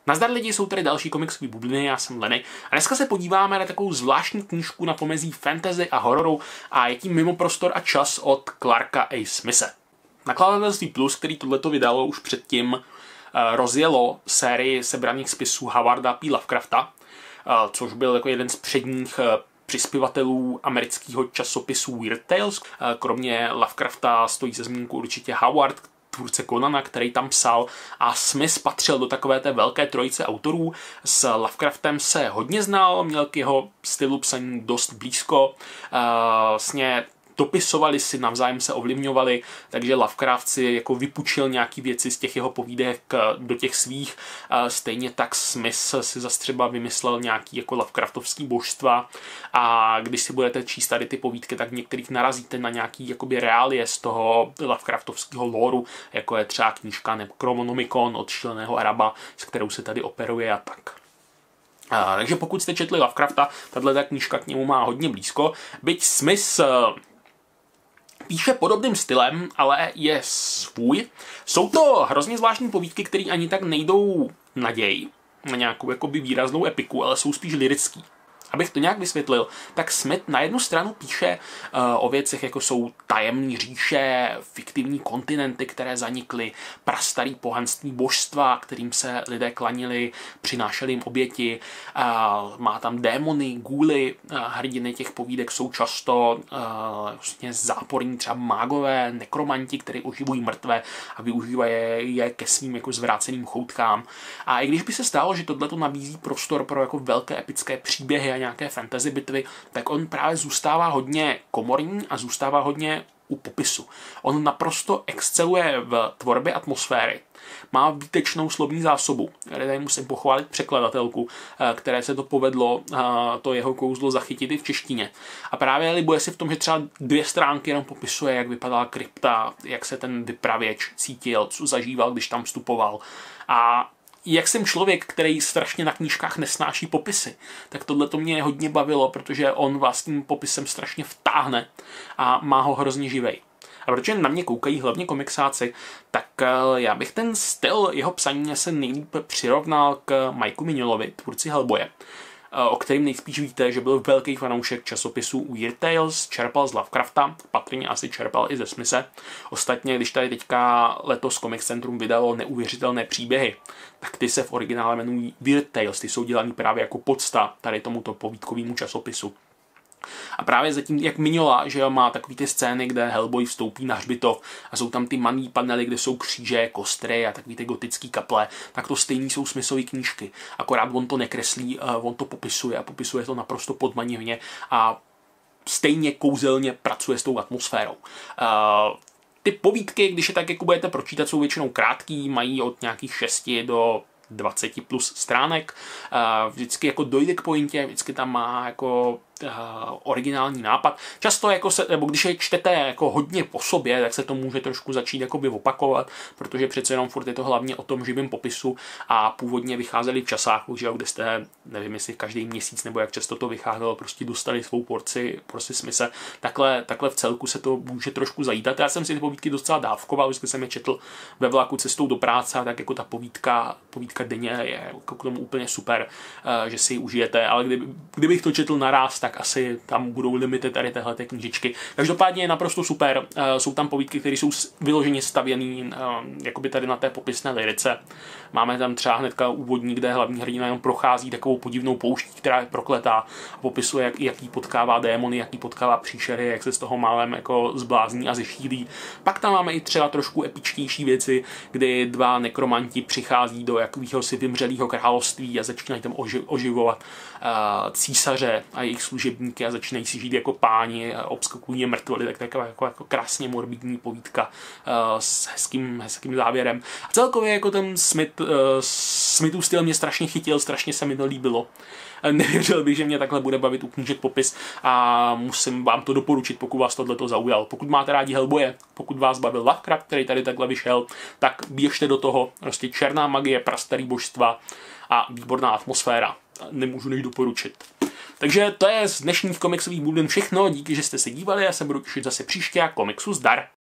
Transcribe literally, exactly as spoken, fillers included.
Nazdar lidi, jsou tady další komiksové bubliny, já jsem Lenny a dneska se podíváme na takovou zvláštní knížku na pomezí fantasy a hororu a je tím Mimo prostor a čas od Clarka A. Smithe. Nakladatelství Plus, který tohleto vydalo už předtím, rozjelo sérii sebraných spisů Howarda P. Lovecrafta, což byl jako jeden z předních přispěvatelů amerického časopisu Weird Tales. Kromě Lovecrafta stojí za zmínku určitě Howard, tvůrce Conana, který tam psal, a Smith patřil do takové té velké trojice autorů. S Lovecraftem se hodně znal, měl k jeho stylu psaní dost blízko. Vlastně dopisovali si, navzájem se ovlivňovali, takže Lovecraft si jako vypučil nějaký věci z těch jeho povídek do těch svých. Stejně tak Smith si zase třeba vymyslel nějaký jako Lovecraftovský božstva, a když si budete číst tady ty povídky, tak v některých narazíte na nějaký jakoby reálie z toho Lovecraftovského lóru, jako je třeba knížka Necronomicon od Šíleného Araba, s kterou se tady operuje a tak. A, takže pokud jste četli Lovecrafta, tato knížka k němu má hodně blízko. Byť Smith píše podobným stylem, ale je svůj. Jsou to hrozně zvláštní povídky, které ani tak nejdou naději na nějakou jakoby výraznou epiku, ale jsou spíš lyrický. Abych to nějak vysvětlil, tak Smith na jednu stranu píše uh, o věcech, jako jsou tajemní říše, fiktivní kontinenty, které zanikly, prastarý pohanství božstva, kterým se lidé klanili, přinášeli jim oběti, uh, má tam démony, gůly, uh, hrdiny těch povídek jsou často uh, vlastně záporní třeba mágové, nekromanti, kteří oživují mrtvé a využívají je ke svým jako zvráceným choutkám. A i když by se stalo, že tohleto nabízí prostor pro jako velké epické příběhy a nějaké fantasy bitvy, tak on právě zůstává hodně komorní a zůstává hodně u popisu. On naprosto exceluje v tvorbě atmosféry. Má výtečnou slovní zásobu. Tady musím pochválit překladatelku, které se to povedlo, to jeho kouzlo zachytit i v češtině. A právě libuje si v tom, že třeba dvě stránky jenom popisuje, jak vypadala krypta, jak se ten vypravěč cítil, co zažíval, když tam vstupoval. A jak jsem člověk, který strašně na knížkách nesnáší popisy, tak tohle to mě hodně bavilo, protože on vlastním popisem strašně vtáhne a má ho hrozně živej. A protože na mě koukají hlavně komiksáci, tak já bych ten styl jeho psaní se nejlíp přirovnal k Mikeu Mignolovi, tvůrci Hellboye, o kterým nejspíš víte, že byl velký fanoušek časopisu Weird Tales, čerpal z Lovecrafta, patrně asi čerpal i ze Smithe. Ostatně, když tady teďka letos Comic Centrum vydalo Neuvěřitelné příběhy, tak ty se v originále jmenují Weird Tales, ty jsou dělaný právě jako podsta tady tomuto povídkovému časopisu. A právě zatím, jak Mignola, že má takový ty scény, kde Hellboy vstoupí na hřbitov a jsou tam ty malý panely, kde jsou kříže, kostry a takový ty gotický kaple, tak to stejný jsou Smithovy knížky. Akorát on to nekreslí, on to popisuje a popisuje to naprosto podmanivně a stejně kouzelně pracuje s tou atmosférou. Ty povídky, když je tak jako budete pročítat, jsou většinou krátký, mají od nějakých šesti do dvaceti plus stránek. Vždycky jako dojde k pointě, vždycky tam má jako Uh, originální nápad. Často jako se, nebo když je čtete jako hodně po sobě, tak se to může trošku začít jakoby opakovat, protože přece jenom furt je to hlavně o tom živém popisu a původně vycházeli v časáku, že jo, kde jste, nevím jestli každý měsíc nebo jak často to vycházelo, prostě dostali svou porci, porci Smithe. Takhle, takhle v celku se to může trošku zajítat. Já jsem si ty povídky docela dávkoval, vždycky jsem je četl ve vlaku cestou do práce, a tak jako ta povídka, povídka denně je jako k tomu úplně super, uh, že si ji užijete, ale kdyby, kdybych to četl naráz, tak tak asi tam budou limity tady téhleté knížičky. Každopádně je naprosto super. Jsou tam povídky, které jsou vyloženě stavěný jakoby tady na té popisné lyrice. Máme tam třeba hnedka úvodní, kde hlavní hrdina jenom prochází takovou podivnou pouští, která je prokletá a popisuje, jak, jaký potkává démony, jaký potkává příšery, jak se z toho málem jako zblázní a zešílí. Pak tam máme i třeba trošku epičtější věci, kdy dva nekromanti přichází do jakéhosi vymřelého království a začínají tam oži- oživovat uh, císaře a jejich služebníky a začínají si žít jako páni, obskakují mrtvoly, tak taková jako, jako krásně morbidní povídka uh, s hezkým, hezkým závěrem. A celkově jako ten Smith, uh, Smithův styl mě strašně chytil, strašně se mi to líbilo. Nevěřil bych, že mě takhle bude bavit u knížek popis a musím vám to doporučit, pokud vás tohleto zaujalo. Pokud máte rádi Hellboye, pokud vás bavil Lovecraft, který tady takhle vyšel, tak běžte do toho. Prostě černá magie, prastarý božstva a výborná atmosféra. Nemůžu než doporučit. Takže to je z dnešních komiksových bublin všechno. Díky, že jste se dívali. Já se budu těšit zase příště a komiksu zdar.